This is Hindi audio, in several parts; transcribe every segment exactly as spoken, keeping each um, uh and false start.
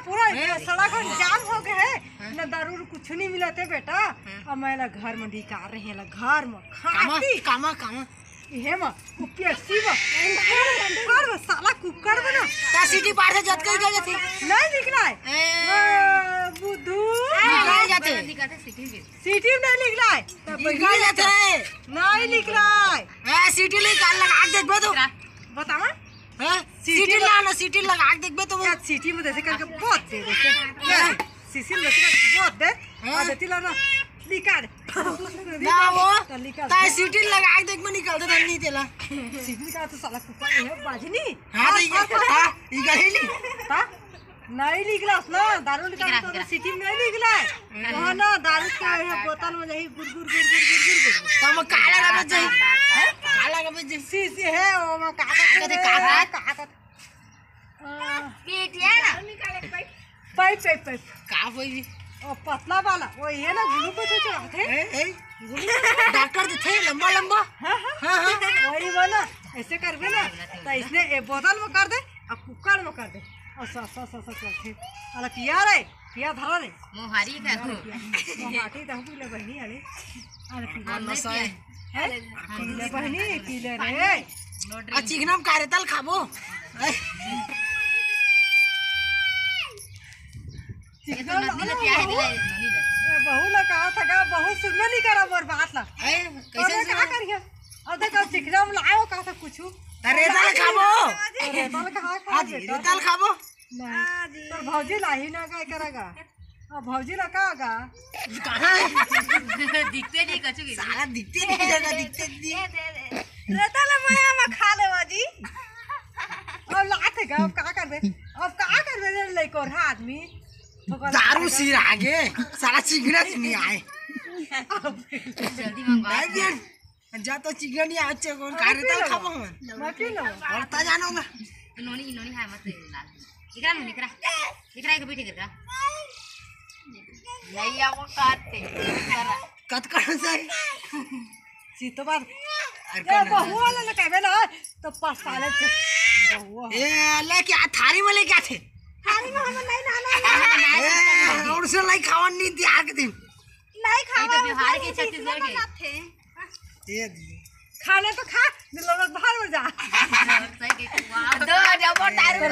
पूरा सड़क जाम हो गए है ना, दारू कुछ नहीं मिला थे बेटा। अब मैं घर में निकाल रही है घर में खाती कामा कामा ये में उपसी में कुकर में साला कुकर में ना ता सिटी पार से जत कर गए थे नहीं निकला है बुद्धू निकल जाते सिटी सिटी नहीं निकला है निकल जाते नहीं निकला है ए सिटी निकाल लगा देखबे तो बतावा हैं सिटी लाना सिटी लगा देखबे तो क्या सिटी में जैसे करके बहुत दे देते सीसी में जैसे बहुत दे और देती लाना निकाल ना वो ता सिटी लगा देख में निकलता था नहीं तेला सिटी का तो साला कुकर है बाजनी हां ई गली ता नहीं निकला ना दारू निकाल तो सिटी में नहीं निकला है वहां ना दारू का बोतल में यही गुरगुर गुरगुर गुरगुर तब काला का बज जाई काला का बज सीसी है वो में काका कहते काका काका पेटिया ना पाइप पाइप पाइप का होई और पतला वाला वो ये ना ग्लूकोज चढ़ाते हैं डॉक्टर तो थे लंबा लंबा हां हां वही वाला ऐसे करबे ना तो इसने एक बोतल में कर दे और कुकर में कर दे और सा सा सा सा करते अरे पिया रे पिया धरा रे मोहारी का मोहाटी दहु ले बहनी अरे अरे पिया नसा है पीले बहनी पीले रे आ चिकनम कारेतल खाबो ये तो नदी ले प्याज दिले नदी ले बहू ला कहा था का बहुत सुनने नहीं करा मोर बात ला ए कैसे क्या करिए अब देखो चिकनम लाओ कहा था कुछ रेतल खाबो रेतल कहा खा रेतल खाबो नहीं तो भौजी लाही ना काय करेगा अब भौजी ला कागा कहां दिखते नहीं कछु की सारा दिखते नहीं जगह दिखते नहीं रेतल मैं में खा ले बाजी अब लात है अब का करबे अब का करबे ले को आदमी दारू सिर आगे सारा चिकना नहीं आए जल्दी मंगवा जा तो चिकन नहीं आज कौन कारेतल खाबो हम मैं क्यों ना और ता जानोगा इन्होंने इन्होंने है मत लाल इकरा में निकरा इकरा के बैठे करका नहीं वो काटते करा कत कर से सीतो बात ए बहू वाला ना कहबे ना तो पसाले थे बहू ए लेके आ थारी में लेके आथे थाली में हम नहीं ना ए और से लाई खावन नहीं दिया के दिन नहीं खा तो बिहार के छत्तीसगढ़ के ये दी खाने तो खा लोग बाहर में जा सही के वाह दो जब टारू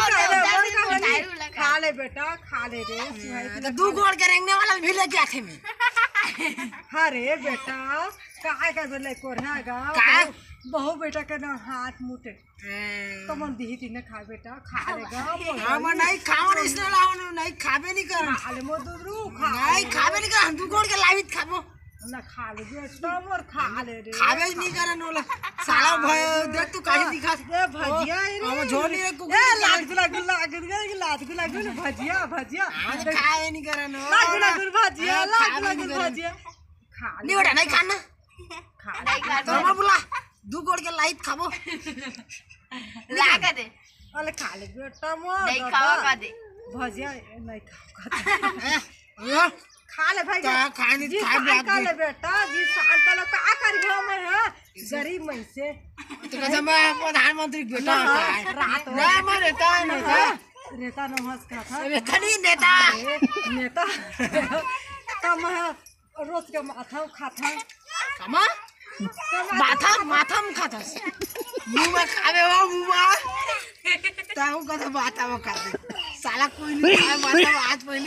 खा ले बेटा खा ले रे तो दू गोड़ के रेंगने वाला भी लेके आथे में अरे बेटा काय का बोले कोरहागा बहु बेटा के ना हाथ मुटे तो मन दी तीन खा बेटा खा लेगा हम नहीं खावन इसने लावन नहीं खाबे नहीं कर खा ले मो दूरू खा नहीं खाबे नहीं कर दू गोड़ के लावित खाबो ना खा ले बेटा मोर खा ले रे खाबे नहीं करन वाला साला भय देख तू काहे दिखा ए भजिया रे हम झोली रे ए लाग लाग लाग लाग लाग भजिया भजिया आज खाए नहीं करन लाग लाग भजिया लाग लाग भजिया खा नहीं बेटा नहीं खाना खा नहीं खा तो मैं बोला दू गोड़ के लाइत खाबो लागा दे अरे खा ले बेटा मोर नहीं खाओ का दे भजिया नहीं खाओ ए खा ले भाई क्या खाने जी खाए खा खा ले बेटा जी शांत लो का कर गयो मैं हां गरीब मैं से तो कैसे मैं प्रधानमंत्री बेटा रात ना मैं रहता है ना रेता न हंस का था नेता नहीं नेता नेता तो मैं रोज के माथा खाता कमा माथा माथा में खाता मुंह में खावे हो मुंह में ताऊ का तो माथा में खाते साला कोई नहीं खाए माथा में आज पहली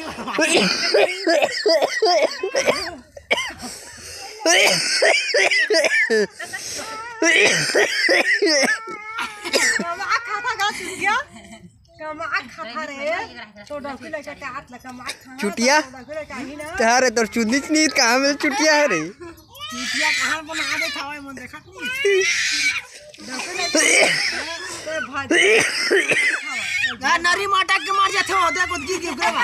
कमा खाता गा चुटिया कमा खाता रे तो डॉक्टर लगा के हाथ लगा कमा खा चुटिया तारे तोर चुन्नी नहीं कहां में चुटिया है रे चुटिया कहां बना दे थावे मन देखत नहीं तो भाजी गा नरी माटा के मार जाते हो देखो की की ओकरा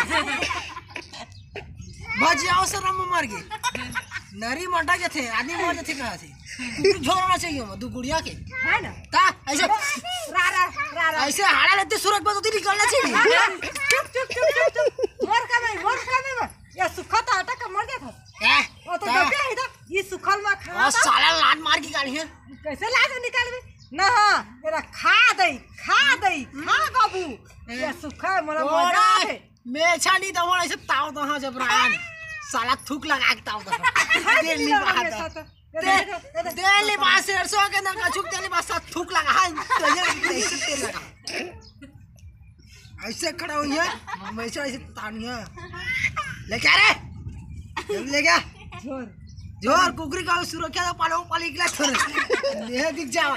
भजियाओ से रम मर गए नरी माटा के थे आदमी मर जाते कहां से झोरना चाहिए दू गुड़िया के है ना ता ऐसे रा रा रा रा ऐसे हाड़ा लेते सूरज पर तो निकलना चाहिए चुप चुप चुप चुप मोर का नहीं मोर का नहीं या सुखा तो आटा का मर जाता ए ओ तो डबे है इधर ये सुखल में खा और साला लात मार की गाड़ी है कैसे लाज निकालबे ना मेरा खा दई खा दई खा बाबू ये सुखा मोला मजा आवे मेछा नहीं तो ऐसे ताव तो हाँ जब रान साला थूक लगा के ताव तो तेल नहीं बात तेल नहीं बात सरसों के ना कछुक तेल नहीं बात सब थूक लगा हाँ तो ये ऐसे तेल लगा ऐसे खड़ा हुई है मेछा ऐसे तानी है ले क्या रे ले क्या जोर जोर कुकरी का सुरक्षा तो पालो पाली के लिए ये दिख जाओ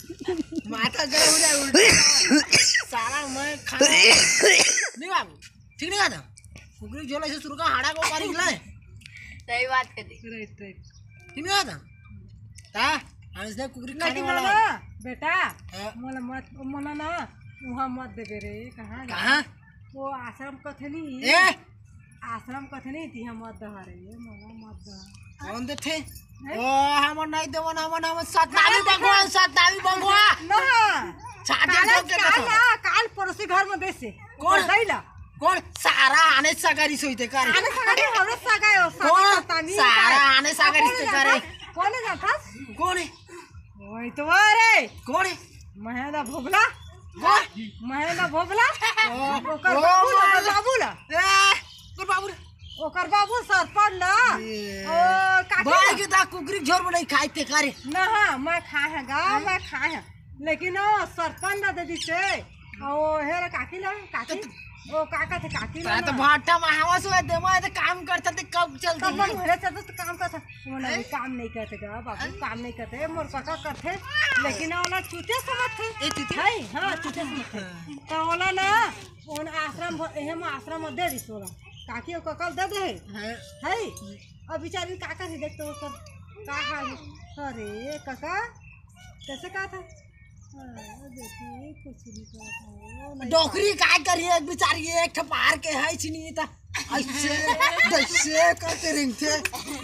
माथा गरम हो जाए उल्टा साला मैं खाना नहीं बाबू ठीक नहीं खाता कुकरी झोला से शुरू का हाड़ा को पारी के लिए सही बात कर दी राइट राइट ठीक नहीं खाता ता इसने कुकरी खाने लेकिन वाला ना बेटा हाँ। मोला मत मोला ना वहाँ मत देबे रे कहाँ जा? कहाँ वो आश्रम कथनी ए आश्रम कथनी थी हम मत दहा रे मोला मत दहा कौन दे थे ओ हम नहीं देवन हम हम सतनावी भगवान सतनावी भगवान ना छाती काल ठोक के काल कथो ना काल पड़ोसी घर में देसे कौन? दैला कौन सारा आने सगारी सोईते करे आने सगाई हमरे सगाई हो कौन? तानी सारा आने सगाई से करे कौन जाता कौन है ओए तो रे कौन है महेंद्र भोगला कौन महेंद्र भोगला ओ, ओकर ओ, बाबू ला महेंद्र। बाबू ला ए कौन बाबू रे ओकर बाबू सरपंच ला ओ काकी भाई ला। के ता कुकरी झोर बनाई खाइते करे ना मैं खाए हैं गा मैं खाए हैं लेकिन ओ सरपंच ना दे दिसे ओ हेरा काकी ला काकी ओ काका थे काकी ला ता तो भाटा महावा से दे मैं तो काम करता ते कब चलती तब मन घरे चलते तो काम करता मोला भी काम नहीं करते गा बाबू काम नहीं करते मोर काका करते लेकिन ओला चूते समझते ए चूते? है हां चूते समझते तो ओला ना ओन आश्रम हम आश्रम में दे दिस ओला काकी को कल दे दे है है अब बेचारी काका से देखते हो कर का हाल है? अरे काका कैसे कहा था हाँ, देखिए कुछ नहीं कहा था वो नहीं डोकरी काय करी एक बेचारी एक ठपार के है छिनी ता ऐसे ऐसे करते रिंगते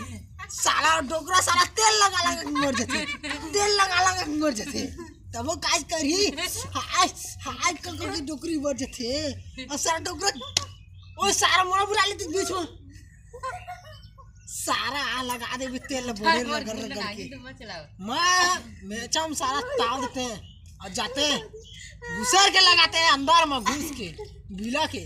साला डोकरा साला तेल लगा लगा के मर जाते तेल लगा लगा के मर जाते तब वो काय करी हाय हाय कर कर के डोकरी मर जाते और सारा डोकरा ओ सारा मोड़ा बुला लेते बीच में सारा आ लगा दे भी तेल बोले लगा लगा के मैं मेचम सारा ताव देते हैं और जाते हैं घुसर के लगाते हैं अंदर में घुस के बिला के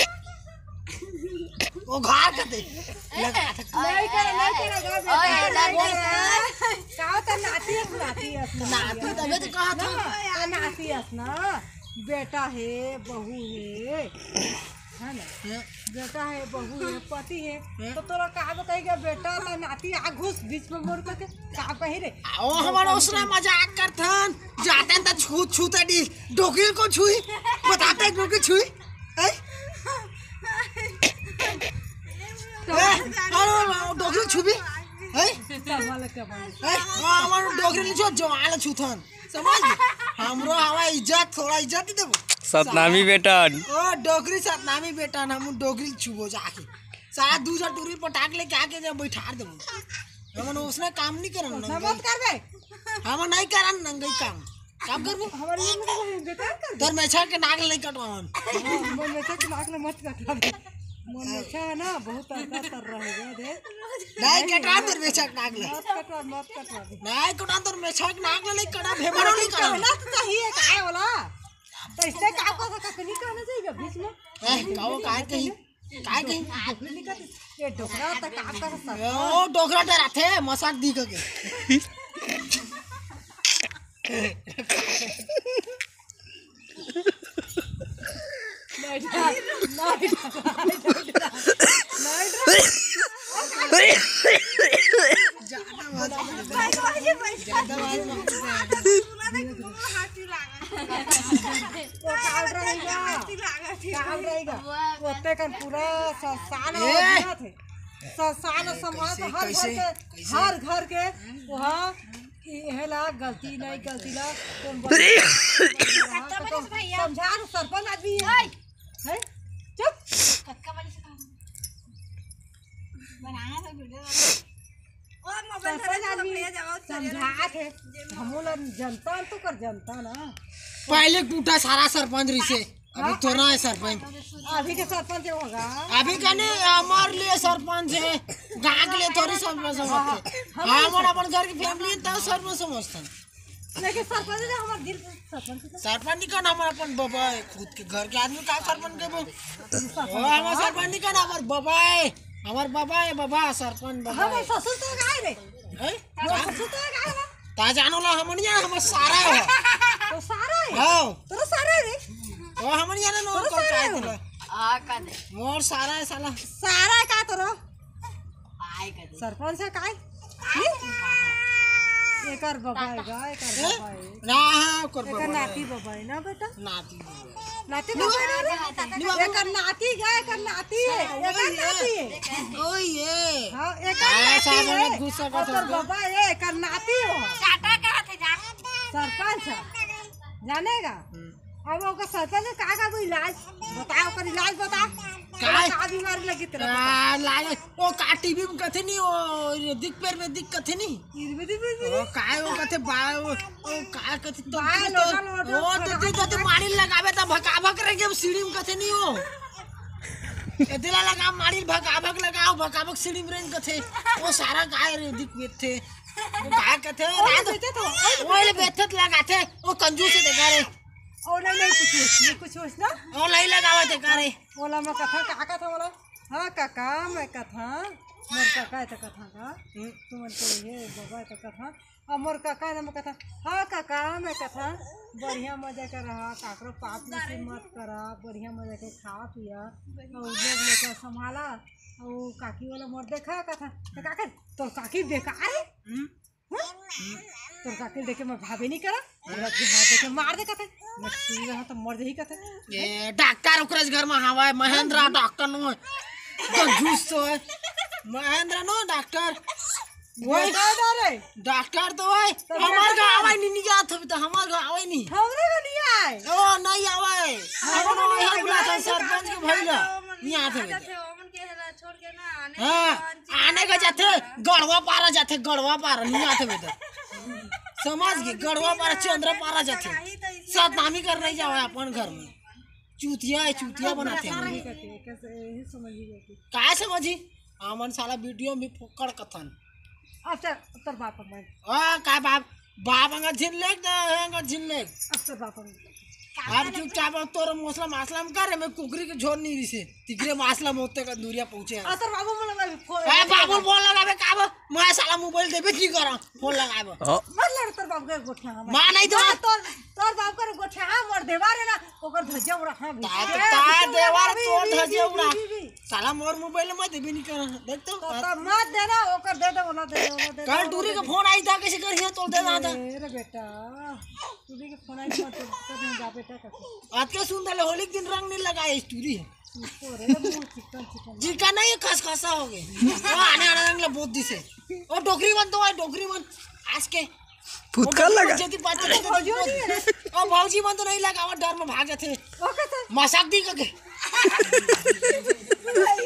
वो घार करते लगाते नहीं करे नहीं करेगा बेटा नहीं करेगा का तो नाती है नाती है नाती तबे तो कहा था ना नाती है ना बेटा है बहू है है ना बेटा है बहू है पति है तो तोरा का बताएगा बेटा ना नाती आ घुस बीच में मोड़ के का कही रे ओ हमारा उसने मजाक करथन जाते हैं तो छू छूते डी डोकिल को छुई बताते हैं डोकिल छुई है अरे डोकिल छुबी है संभाल के बाल हमारा डोकिल जो जवान छूथन समझ हमरो हवा इज्जत थोड़ा इज्जत ही देबो सतनामी बेटन ओ डोगरी सतनामी बेटा ना हम डोगरी छुबो जाके सारा दूसरा टूरी पटाक लेके आके जब बैठा देबो हमन उसने काम नहीं करन ना मत कर बे हम नहीं करन नंगई काम काम करबो हमारे लिए मतलब बेकार कर तोर मेछा के नाग नहीं कटवान मन में से नाक में मत कटवा मन में से है ना बहुत असर कर रहेगा दे नहीं कटवा तोर मेछा के नाग ले मत कटवा मत कटवा दे नहीं कटवा तोर मेछा के नाग ले नहीं कटा भेबरो नहीं करन कहना तो चाहिए काय वाला तो इससे का को का नहीं कहना चाहिए बीच में ए काओ काय कहीं काय कहीं नहीं कहते ये डोकरा तक काम कर सकता ओ डोगरा डरा थे मसाक दी के नहीं नहीं ज्यादा वो काल रहेगा काल रहेगा ओते kan पूरा साल ए! हो थे साल समाज कैसे- हर घर कैसे- के कैसे? हर घर के वहाँ हेला गलती नहीं गलती ला तुम समझा सरपंच आदमी है है चुप सरपंच आदमी समझा थे हमोला जनता तो कर जनता ना पहले टूटा सारा सरपंच री से अभी तो ना है सरपंच अभी के सरपंच होगा अभी कने हमारे लिए सरपंच है गांव के लिए थोड़ी सरपंच समझते हम अपन घर की फैमिली तो सरपंच समझते लेकिन सरपंच ने हमार दिल सरपंच सरपंच निकन हम अपन बाबा है, खुद के घर के आदमी का सरपंच के वो ओ हमार सरपंच निकन हमार बाबा है, हमार बाबा है, बाबा सरपंच बाबा हमार ससुर तो गाय रे है हमार ससुर तो गाय ना ता जानो ला हमन या हम सारा है तो सारा है हां तो सारा रे ओ हमन या नो को काय दिला आ का दे मोर सारा है साला सारा का तोरो आय का दे सरपंच है काय एकर बाबा है गाय एकर बाबा है ना हां कर एकर बाबा नाती बाबा है ना बेटा नाती नाती बाबा है रे एकर नाती गाय एकर नाती है एकर नाती है ओ ये हां एकर नाती सामने है गुस्सा का एकर बाबा है एकर नाती हो काटा का हाथ जा सरपंच है, जानेगा अब ओकर सरपंच का का कोई इलाज बताओ ओकर इलाज बता काय? का बीमारी लगी तेरा आ लागे ओ का टीवी में कथे नहीं ओ दिख पेर में दिख कथे नहीं इरबिदी बिदी ओ काय ओ कथे बा ओ काय कथे तो बाय तो- लोटा लोटा ओ तो तू तो मारी लगावे त भकाभक रे के सीढ़ी में कथे नहीं हो एदिला लगा मारी भकाभक लगाओ भकाभक सीढ़ी में रेंग कथे ओ सारा काय रे दिख में थे ओ काय कथे रात बेटे तो ओले बेथत लगाथे ओ कंजूस से देखा रे और नहीं नहीं कुछ नहीं कुछ कुछ ना ओ नहीं लगावे ते करे बोला मैं कथा काका था बोला हाँ काका मैं कथा मोर काका है तो कथा का तुम तो ये बाबा तो कथा और मोर काका है मैं कथा हाँ काका मैं कथा बढ़िया मजा कर रहा काकरो पाप से मत करा बढ़िया मजा के खा पिया और लोग लेकर संभाला और काकी वाला मोर देखा कथा तो काका तो काकी बेकार है तो काकी देखे मैं भाभी नहीं करा और देखे मार दे कथे मैं सुई रहा तो मर जाही कथे ए डॉक्टर ओकरे घर में हवा महेंद्र डॉक्टर नो कंजूस तो है महेंद्र नो डॉक्टर वही कह रे डॉक्टर तो है हमार गांव आवे नहीं जात हो तो हमार गांव आवे नहीं हमरे को नहीं आए ओ नहीं आवे हम नो है बुला था सरपंच के भइला नहीं आते ओमन के छोड़ के ना आने हां आने का जाते गड़वा पारा जाते गड़वा पारा नहीं आते बेटा समझ गए गड़वा पारा चंद्र पारा जाते सतनामी कर नहीं जावे अपन घर में चूतिया है चूतिया बनाते हैं कैसे यही समझिए काय समझी आमन साला वीडियो में फोकड़ कथन अच्छा तर बाप मैं आ काय बाप बाप अंगा झिन लेक ना अंगा झिन लेक अच्छा बाप अब चुपचाप तोर मसला मासला में करे मैं कुकरी के झोर नहीं रिसे तिगरे मासला मोते का दूरिया पहुंचे अच्छा बाबू मला मैं फोन ए बाबू फोन लगावे काब मैं साला मोबाइल देबे की करा फोन लगावे मत लड़ तर बाप के गोठा हम मां नहीं तो तोर तोर बाप के गोठा हम और देवारे ना ओकर धज्जा उड़ा हां ता ता देवार तो धजे उड़ा साला मोर मोबाइल में देबे नहीं करा देख तो तो मत देना ओकर दे दे ओना दे ओना दे कल टूरी का फोन आई था कैसे करिए तो दे ना था अरे बेटा टूरी के फोन आई मत कर जा बेटा का आज के सुंदर होली के दिन रंग नहीं लगाए स्टोरी रे मुंह चिकन चिकन जी का नहीं खसखसा हो गए ओ आने आने रंग बहुत दिसे ओ डोकरी बन तो डोकरी बन आज के फुटकर लगा जति बात चले भौजी नहीं है रे ओ भौजी बन तो नहीं लगा डर में भागे थे ओके सर मसाक दी के